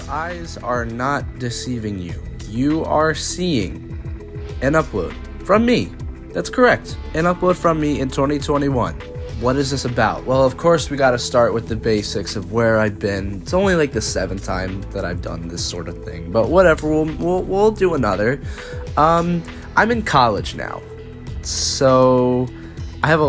eyes are not deceiving you. You are seeing an upload from me. That's correct. An upload from me in 2021. What is this about? Well, of course, we got to start with the basics of where I've been. It's only like the 7th time that I've done this sort of thing, but whatever. We'll do another. I'm in college now, so I have a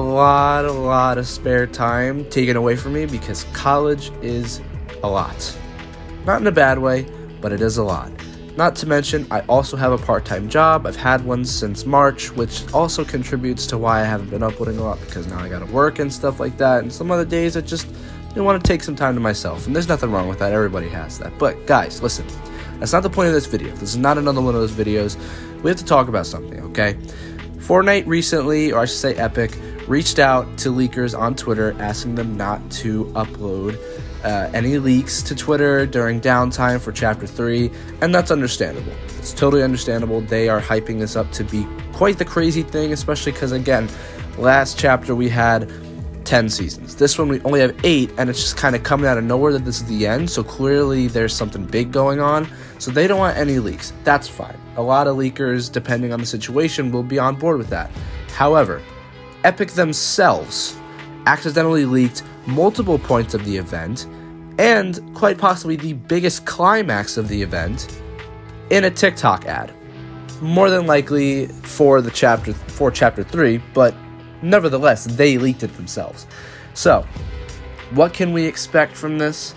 lot of spare time taken away from me because college is a lot. Not in a bad way, but it is a lot. Not to mention, I also have a part-time job. I've had one since March, which also contributes to why I haven't been uploading a lot, because now I gotta work and stuff like that, and some other days I just want to take some time to myself, and there's nothing wrong with that. Everybody has that. But guys, listen, that's not the point of this video. This is not another one of those videos. We have to talk about something, okay? Fortnite recently, or I should say Epic, reached out to leakers on Twitter asking them not to upload any leaks to Twitter during downtime for Chapter 3, and that's understandable. It's totally understandable. They are hyping this up to be quite the crazy thing, especially because, again, last chapter we had 10 seasons. This one we only have 8, and it's just kind of coming out of nowhere that this is the end, so clearly there's something big going on, so they don't want any leaks. That's fine. A lot of leakers, depending on the situation, will be on board with that. However, Epic themselves accidentally leaked multiple points of the event, and quite possibly the biggest climax of the event, in a TikTok ad. More than likely for Chapter 3, but nevertheless, they leaked it themselves. So, what can we expect from this?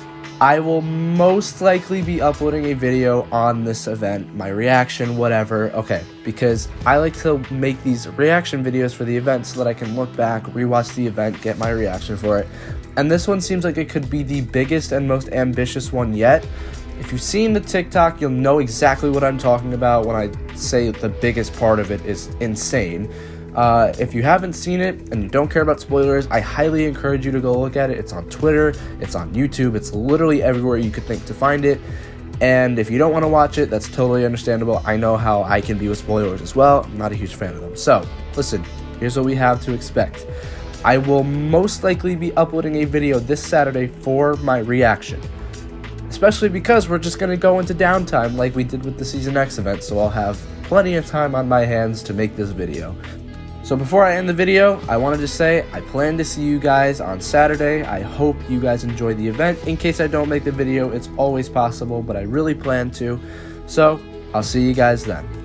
I will most likely be uploading a video on this event, my reaction, whatever. Okay, because I like to make these reaction videos for the event so that I can look back, rewatch the event, get my reaction for it. And this one seems like it could be the biggest and most ambitious one yet. If you've seen the TikTok, you'll know exactly what I'm talking about when I say the biggest part of it is insane. If you haven't seen it and you don't care about spoilers, I highly encourage you to go look at it. It's on Twitter, it's on YouTube, it's literally everywhere you could think to find it. And if you don't want to watch it, that's totally understandable. I know how I can be with spoilers as well. I'm not a huge fan of them. So, listen, here's what we have to expect. I will most likely be uploading a video this Saturday for my reaction. Especially because we're just going to go into downtime like we did with the Season X event, so I'll have plenty of time on my hands to make this video. So before I end the video, I wanted to say I plan to see you guys on Saturday. I hope you guys enjoy the event. In case I don't make the video, it's always possible, but I really plan to. So I'll see you guys then.